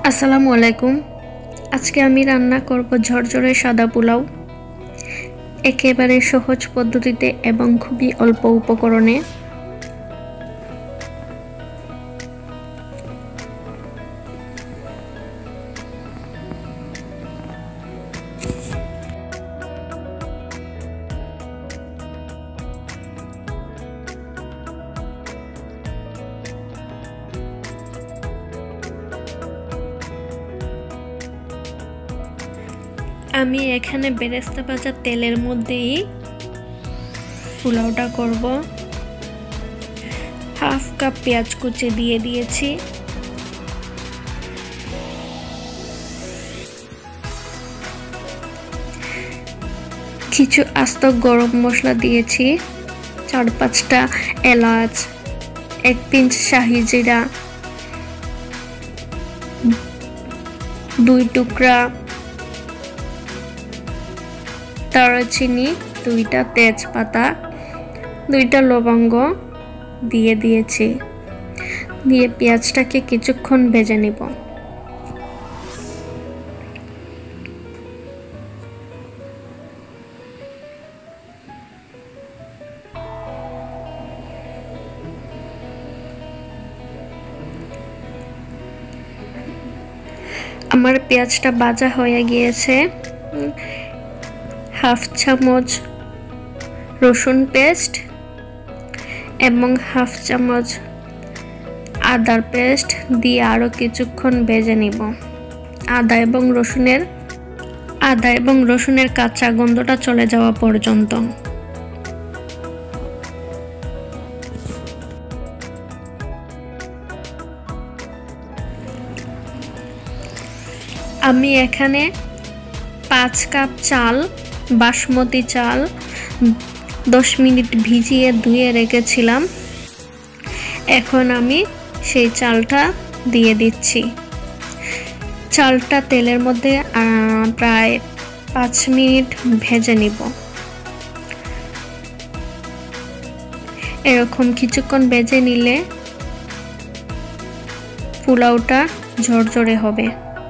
আসসালামু আলাইকুম। আজকে আমি রান্না করব ঝরঝরে সাদা পোলাও, একেবারে সহজ পদ্ধতিতে এবং খুবই অল্প উপকরণে। আমি এখানে বেরেস্তা ভাজা তেলের মধ্যেই পোলাওটা করব। হাফ কাপ পেঁয়াজ কুচি দিয়ে দিয়েছি, কিছু আস্ত গরম মশলা দিয়েছি, 4-5টা এলাচ, 1 পিঞ্চ শাহি জিরা, 2 টুকরা দারচিনি, 2টা তেজপাতা, 2টা লবঙ্গ দিয়ে দিয়েছি। দিয়ে পেঁয়াজটাকে কিছুক্ষণ ভেজে নিব। আমার পেঁয়াজটা ভাজা হয়ে গিয়েছে। হাফ চামচ রসুন পেস্ট এবং হাফ চামচ আদার পেস্ট দিয়ে আরও কিছুক্ষণ ভেজে নিব। আদা এবং রসুনের কাঁচা গন্ধটা চলে যাওয়া পর্যন্ত। আমি এখানে 5 কাপ চাল, বাসমতি চাল 10 মিনিট ভিজিয়ে ধুয়ে রেখেছিলাম। এখন আমি সেই চালটা দিয়ে দিচ্ছি। চালটা তেলের মধ্যে প্রায় 5 মিনিট ভেজে নিব। এরকম কিছুক্ষণ ভেজে নিলে পোলাওটা ঝরঝরে হবে।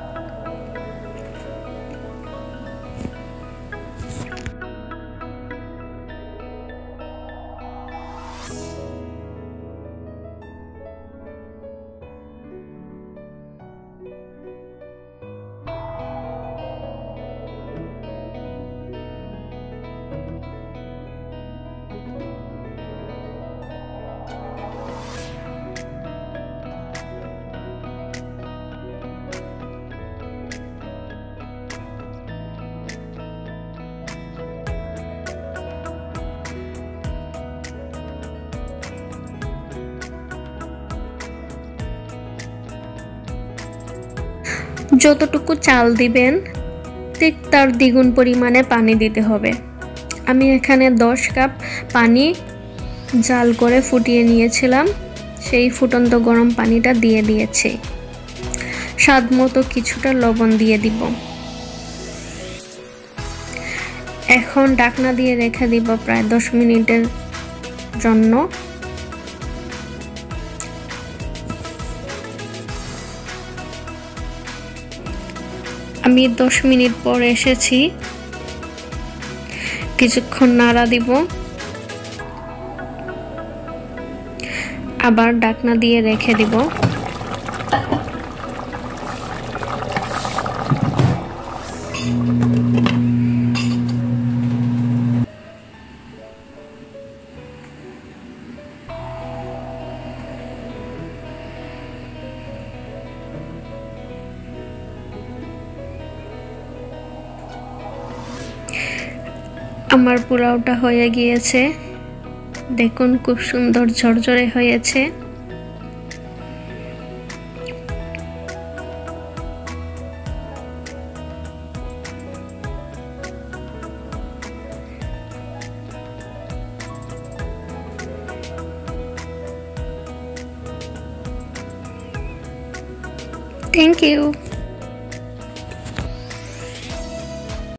যতটুকু চাল দিবেন ঠিক তার দ্বিগুণ পরিমাণে পানি দিতে হবে। আমি এখানে 10 কাপ পানি জাল করে ফুটিয়ে নিয়েছিলাম, সেই ফুটন্ত গরম পানিটা দিয়ে দিয়েছি। স্বাদ মতো কিছুটা লবণ দিয়ে দিব। এখন ঢাকনা দিয়ে রেখে দিব প্রায় 10 মিনিটের জন্য। আমি 10 মিনিট পর এসেছি, কিছুক্ষণ নাড়া দিব, আবার ঢাকনা দিয়ে রেখে দিব। আমার পোলাওটা হয়ে গিয়েছে, দেখুন খুব সুন্দর ঝরঝরে হয়েছে। Thank you.